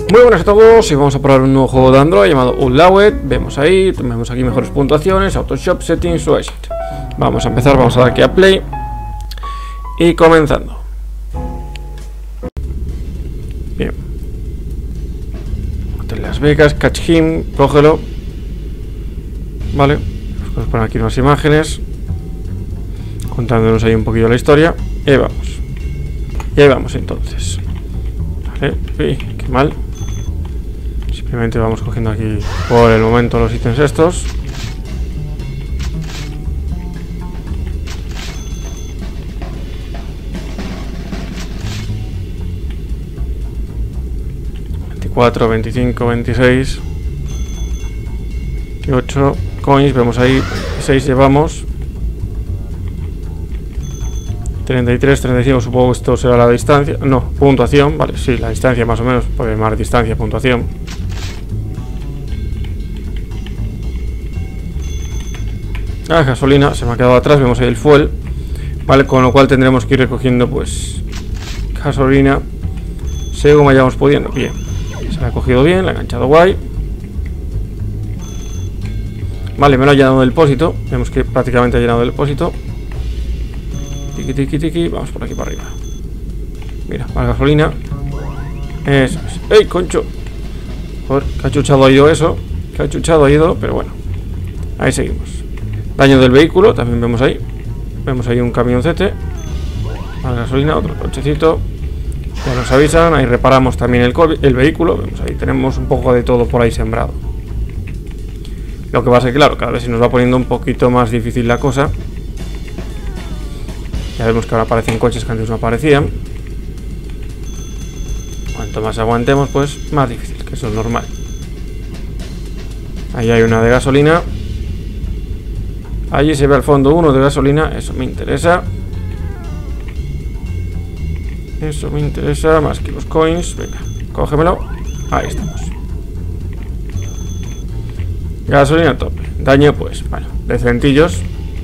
Muy buenas a todos y vamos a probar un nuevo juego de Android llamado Unlawed. Vemos ahí, vemos aquí mejores puntuaciones, Autoshop, Settings o Exit. Vamos a empezar, vamos a dar aquí a Play y comenzando. Bien. Hotel Las Vegas, Catch Him, cógelo. Vale, vamos a poner aquí unas imágenes contándonos ahí un poquillo la historia. Y ahí vamos. Y ahí vamos entonces. Vale, uy, qué mal. Simplemente vamos cogiendo aquí por el momento los ítems estos. $24, 25, 26, 28 coins, vemos ahí 6 llevamos. 33, 35, supongo que esto será la distancia. No, puntuación, vale, sí, la distancia más o menos, porque más distancia, puntuación. Ah, gasolina, se me ha quedado atrás, vemos ahí el fuel. Vale, con lo cual tendremos que ir recogiendo pues gasolina según vayamos pudiendo. Bien, se la ha cogido bien, la ha enganchado guay. Vale, me lo ha llenado el depósito. Vemos que prácticamente ha llenado el depósito. Tiki, tiki, tiki, vamos por aquí para arriba. Mira, más gasolina. Eso es. ¡Ey, concho! Joder, que ha chuchado ha ido eso. Que ha chuchado ha ido, pero bueno. Ahí seguimos. Daño del vehículo, también vemos ahí. Vemos ahí un camioncete. Más gasolina, otro cochecito. Ya nos avisan, ahí reparamos también el vehículo. Vemos ahí, tenemos un poco de todo por ahí sembrado. Lo que pasa es que, claro, cada vez se nos va poniendo un poquito más difícil la cosa. Ya vemos que ahora aparecen coches que antes no aparecían. Cuanto más aguantemos, pues más difícil, que eso es normal. Ahí hay una de gasolina. Allí se ve al fondo uno de gasolina, eso me interesa. Eso me interesa, más que los coins. Venga, cógemelo. Ahí estamos. Gasolina tope. Daño, pues, bueno, decentillos.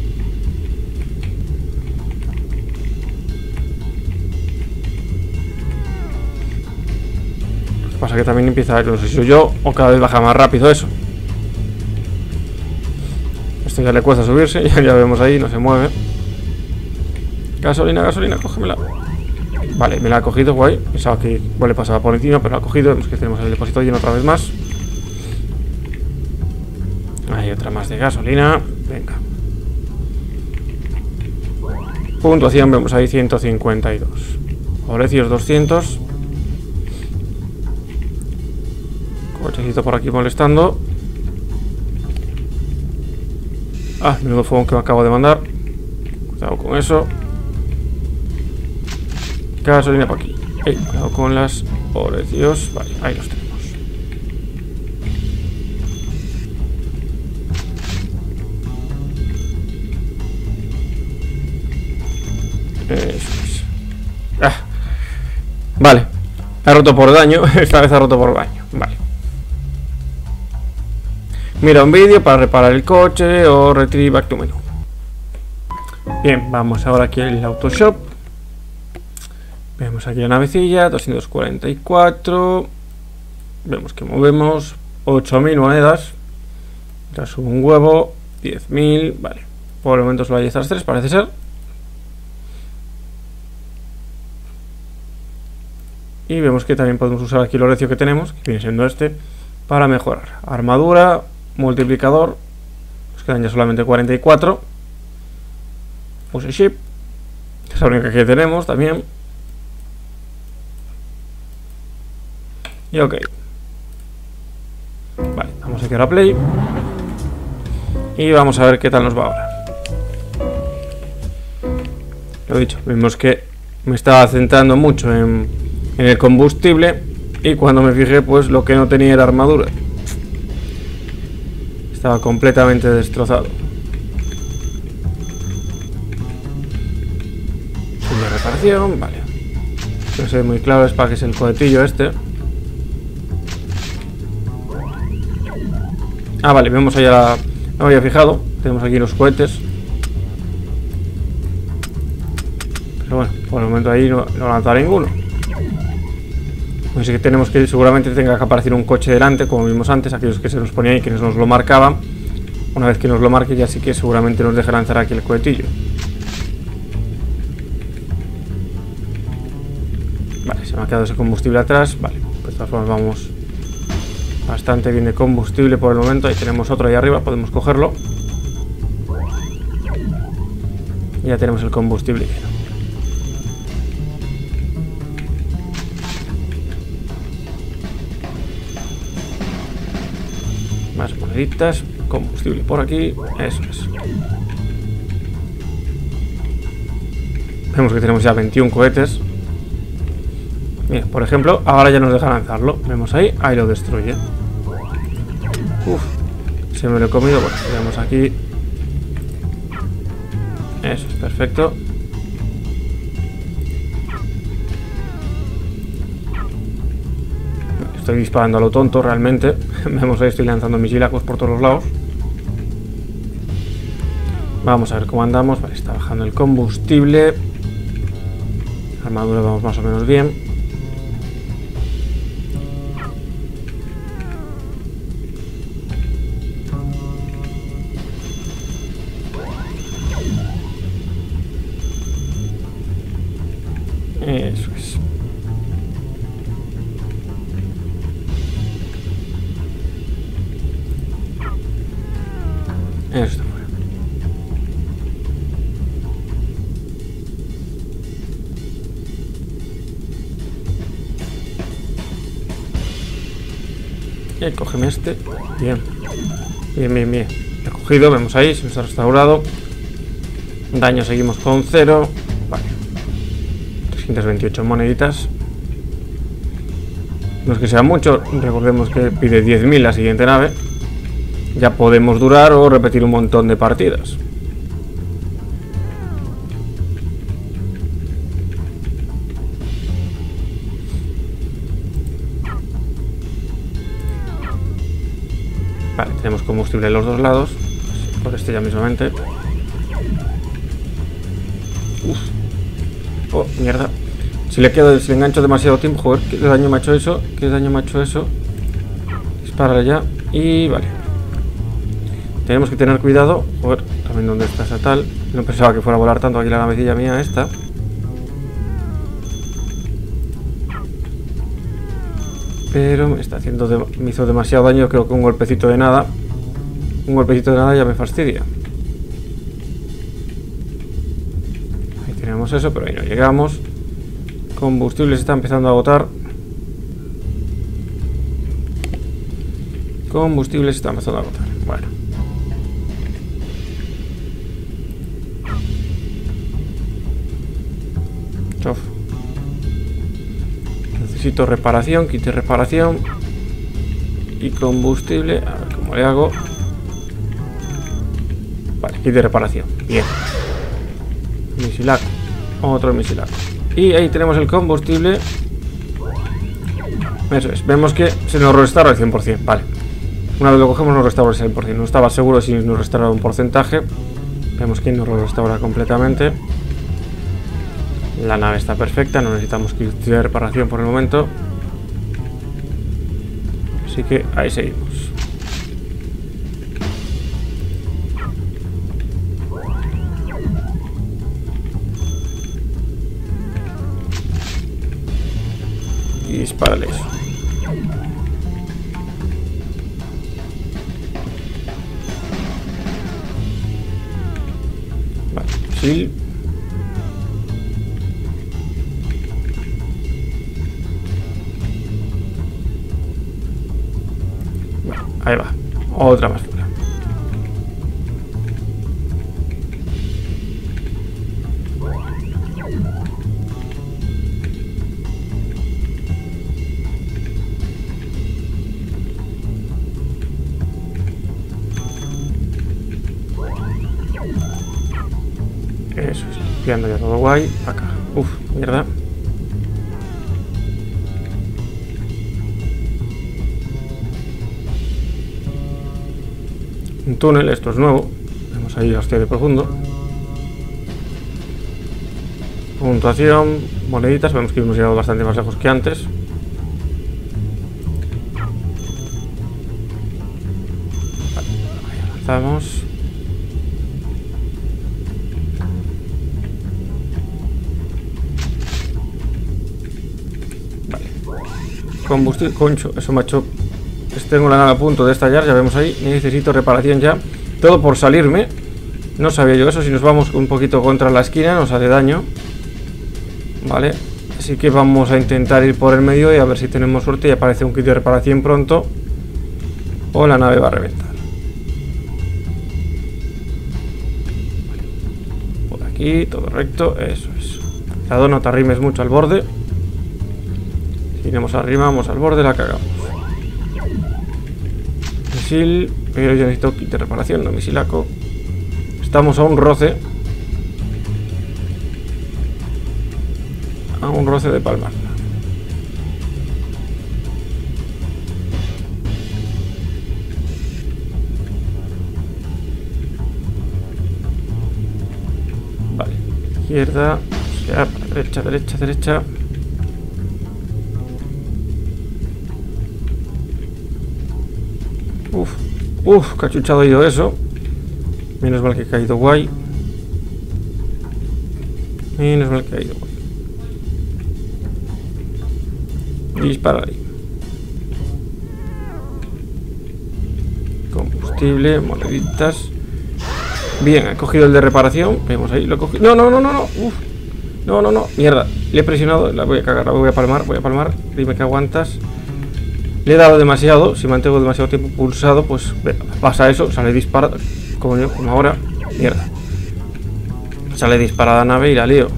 Lo que pasa que también empieza a ver, no sé si soy yo o cada vez baja más rápido eso. Esto ya le cuesta subirse, ya vemos ahí, no se mueve. Gasolina, gasolina, cógemela. Vale, me la ha cogido, guay. Pensaba que igual le pasaba por encima, pero la ha cogido. Vemos que tenemos el depósito lleno otra vez más. Hay otra más de gasolina. Venga. Puntuación, vemos ahí 152. Precios 200. Cochecito por aquí molestando. Ah, menudo fuego que me acabo de mandar. Cuidado con eso. Gasolina por aquí. Cuidado con las precios. Vale, ahí los tenemos. Eso es. Ah. Vale. Ha roto por daño. Esta vez ha roto por daño. Vale. Mira un vídeo para reparar el coche o retrieve back to menu. Bien, vamos ahora aquí al Autoshop. Vemos aquí la navecilla, 244. Vemos que movemos 8.000 monedas. Ya subo un huevo, 10.000. Vale, por el momento solo hay estas tres, parece ser. Y vemos que también podemos usar aquí el orecio que tenemos, que viene siendo este, para mejorar. Armadura, multiplicador. Nos quedan ya solamente 44. Use ship. Es la única que tenemos también. Y ok. Vale, vamos a quedar a play. Y vamos a ver qué tal nos va ahora. Lo dicho, vemos que me estaba centrando mucho en el combustible. Y cuando me fijé, pues lo que no tenía era armadura. Estaba completamente destrozado. De reparación, vale. No sé muy claro, es para que es el cohetillo este. Ah, vale, vemos allá. No me había fijado. Tenemos aquí los cohetes. Pero bueno, por el momento ahí no lanza ninguno. Así que tenemos que, seguramente tenga que aparecer un coche delante, como vimos antes, aquellos que se nos ponía ahí, que nos lo marcaban. Una vez que nos lo marque, ya sí que seguramente nos deje lanzar aquí el cohetillo. Vale, se me ha quedado ese combustible atrás. Vale, pues de todas formas vamos bastante bien de combustible por el momento. Ahí tenemos otro ahí arriba, podemos cogerlo. Y ya tenemos el combustible lleno. Más moneditas, combustible por aquí, eso es. Vemos que tenemos ya 21 cohetes. Mira, por ejemplo, ahora ya nos deja lanzarlo. Vemos ahí, ahí lo destruye. Uf, se me lo he comido. Bueno, vemos aquí. Eso es perfecto. Estoy disparando a lo tonto realmente. Vemos ahí, estoy lanzando misilacos por todos los lados. Vamos a ver cómo andamos. Vale, está bajando el combustible. Armadura vamos más o menos bien. Eso es. Eso está fuera. Y cógeme este. Bien. Bien, bien, bien. He cogido, vemos ahí, se nos ha restaurado. Daño seguimos con 0. Vale. 328 moneditas. No es que sea mucho, recordemos que pide 10.000 la siguiente nave. Ya podemos durar o repetir un montón de partidas. Vale, tenemos combustible en los dos lados. Por este ya mismamente. Uf. Oh, mierda. Si le engancho demasiado tiempo, joder, ¿qué daño me ha hecho eso? ¿Qué daño me ha hecho eso? Dispárale ya. Y vale. Tenemos que tener cuidado. Joder, también dónde está esa tal. No pensaba que fuera a volar tanto aquí la navecilla mía esta. Pero me está haciendo me hizo demasiado daño. Creo que un golpecito de nada. Un golpecito de nada ya me fastidia. Ahí tenemos eso, pero ahí no llegamos. Combustible se está empezando a agotar. Combustible se está empezando a agotar. Bueno. Chof. Necesito reparación, kit de reparación. Y combustible. A ver cómo le hago. Vale, kit de reparación. Bien. Misilac. Otro misilac. Y ahí tenemos el combustible. Eso es. Vemos que se nos restaura al 100%. Vale. Una vez lo cogemos nos restaura al 100%. No estaba seguro si nos restauraba un porcentaje. Vemos que nos lo restaura completamente. La nave está perfecta. No necesitamos kit de reparación por el momento. Así que ahí seguimos. Y dispárale eso. Vale, sí. Vale, ahí va. Otra más fuera. Eso es, limpiando ya todo guay. Acá. Uf, mierda. Un túnel, esto es nuevo. Vemos ahí, hostia de profundo. Puntuación, moneditas. Vemos que hemos llegado bastante más lejos que antes. Estamos. Vale. Combustible, concho, eso macho. Tengo la nave a punto de estallar, ya vemos ahí. Necesito reparación ya. Todo por salirme. No sabía yo eso. Si nos vamos un poquito contra la esquina nos hace daño. Vale. Así que vamos a intentar ir por el medio y a ver si tenemos suerte y aparece un kit de reparación pronto. O la nave va a reventar. Por aquí, todo recto. Eso es. Cuidado, no te arrimes mucho al borde. Si nos arrimamos al borde la cagamos. Misil, pero yo necesito kit de reparación, no misilaco. Estamos a un roce. A un roce de palmarla. Vale, izquierda, ya, derecha, derecha, derecha. Cachuchado ha ido eso. Menos mal que he caído guay. Menos mal que ha ido guay. Dispara ahí. Combustible, moneditas. Bien, he cogido el de reparación. Vemos ahí, lo he cogido. No, no, no, no, no. No, no, no. Mierda. Le he presionado. La voy a cagar, la voy a palmar. Voy a palmar. Dime que aguantas. Le he dado demasiado. Si mantengo demasiado tiempo pulsado, pues pasa eso. Sale disparado. Como ahora. Mierda. Sale disparada la nave y la lío.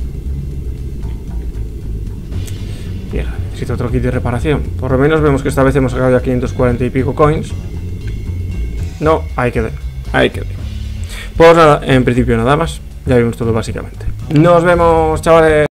Mierda. Necesito otro kit de reparación. Por lo menos vemos que esta vez hemos sacado ya 540 y pico coins. No, ahí quedé. Ahí quedé. Pues nada, en principio nada más. Ya vimos todo básicamente. Nos vemos, chavales.